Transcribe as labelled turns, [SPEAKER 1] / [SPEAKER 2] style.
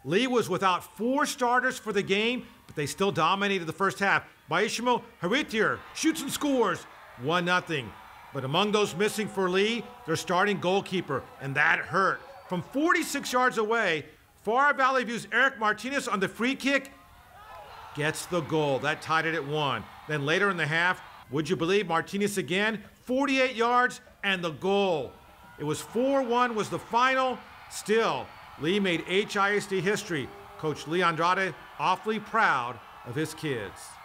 [SPEAKER 1] Lee was without 4 starters for the game, but they still dominated the first half. Baishimo Haritier shoots and scores 1-0. But among those missing for Lee, their starting goalkeeper, and that hurt. From 46 yards away, Far Valley View's Eric Martinez on the free kick gets the goal. That tied it at 1. Then later in the half, would you believe, Martinez again, 48 yards and the goal. It was 4-1 was the final. Still, Lee made HISD history. Coach Lee Andrade awfully proud of his kids.